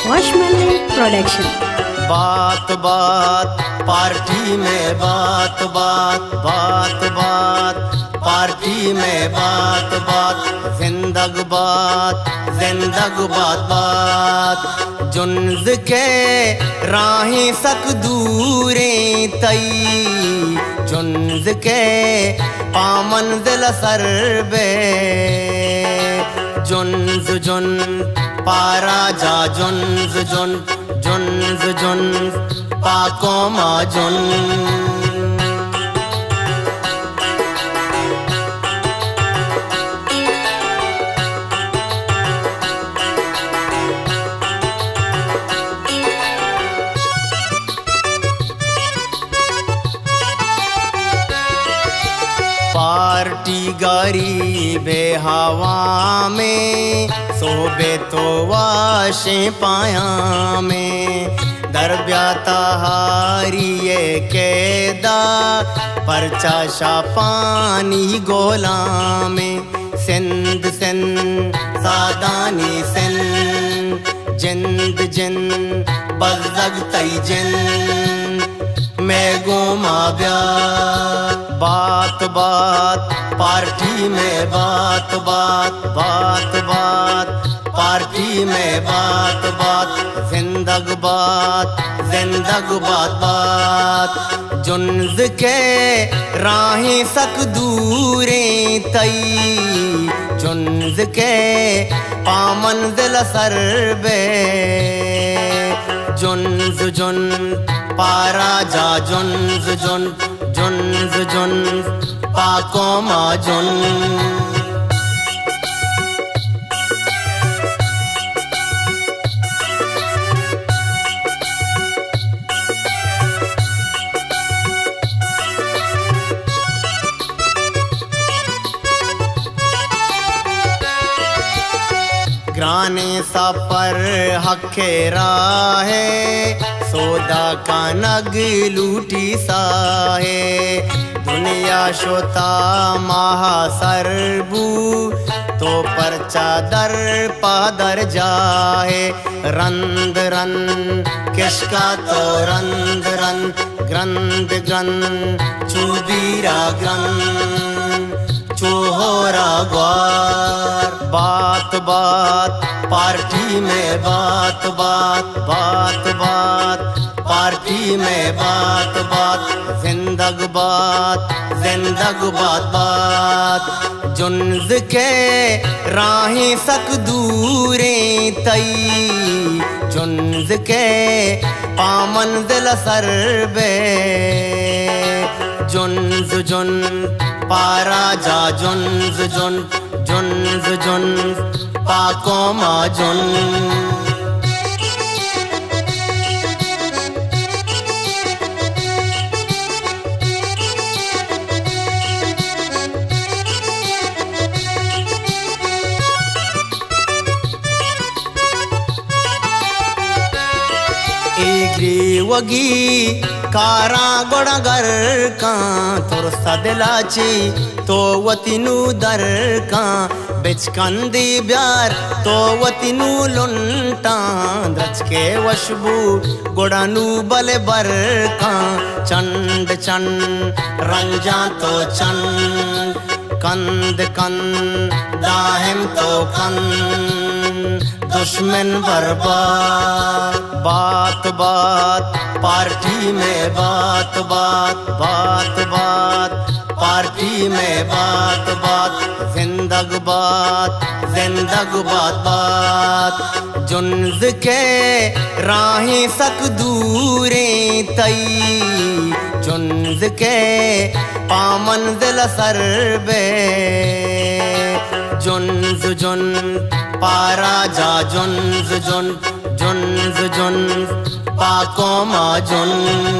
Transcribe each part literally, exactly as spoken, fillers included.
Washman production. बात बात party में बात बात बात बात पार्टी में बात बात जिंदग बात जिंदग बात बात जुन्ज के राही सक दूरे तई जुन्ज के पामन दिल सर बे जुन्ज जुन पारा जा जुन्ज जुन जुन्ज जुन पाको मा जुन पार्टी गारी बेहवा में सोबे तो वाशे पाया में दरब्याता हारिए केदा परचा शा पानी गोला में सिंध सिंध सादानी सिंध जिंद जिंद बज़ग तई जिंद मैं गोमा ब्या बात बात पार्टी में बात बात बात बात पार्टी में बात बात जिंदग बात जिंदग बात बात जुन्ज के राही सक दूरे तई जुन्ज के पामन दिल सर बे जुन्ज जुन पारा जा जुन्ज जुन जुन्ज जुन पाको मा जुन ग्राने सा पर हखेरा है सोदा का नग लूटी सा है दुनिया शोता महा सरबू तो पर चादर पादर जाए रंद रन किसका तो रंद रन ग्रंद ग्रंद चूबीरा ग्रंद चोहोरा ग्वार बात बात पार्टी में बात बात बात बात पार्टी में बात बात जिंदग बात जिंदग बात बात जुन्ज के राही सक दूरे तई जुन्ज के पामन दिल सर बे जुन्ज जुन पारा जा जुन्ज जुन जुन्ज जुन पाको मा जुन एग्री वगी कारा गोड़गर का तुर सदलाची तो वतिनु दर का बिचकंदी ब्यार तो वतिनु लुंटा द्रच के वशबू गोड़ानु बले बर का चंड चंड रंजा तो चंड कंद कंद दाहिम तो कंद दुश्मन बर्बाद बात बात पार्टी में बात बात बात बात पार्टी में बात बात जिंदग बात जिंदग बात बात जुन्ज के राही सक दूरे तई जुन्ज के पामन दिल सर बे जुन्ज जुन पारा जा जुन्ज जुन जुन्ज जुन पाको मा जुन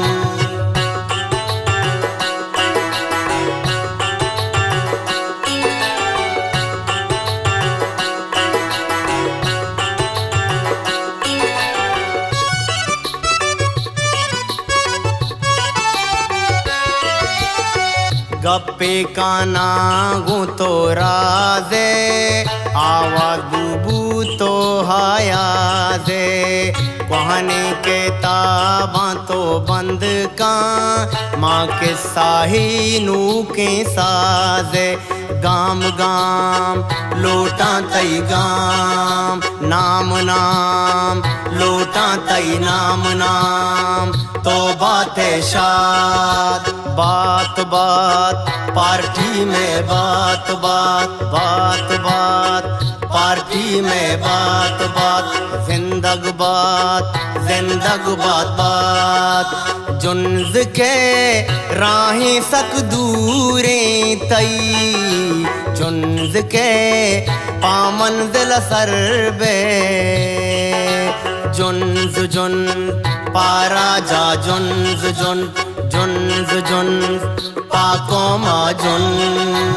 गप्पे काना गु तो राजे आवाज बुबू तो हाया साजे कहानी के ताबा तो बंद का माँ के साही नू के साजे गाम गाम लोटा तई गाम नाम नाम लोटा तई नाम नाम तो बात है शाद बात बात पार्टी में बात बात बात बात पार्टी में बात बात जिंदग बात जिंदग बात बात जुन्ज के राही सक दूरे तई जुन्ज के पामन दिल सर बे जुन्ज जुन पारा जा जुन्ज जुन जुन्ज जुन पाको मा जुन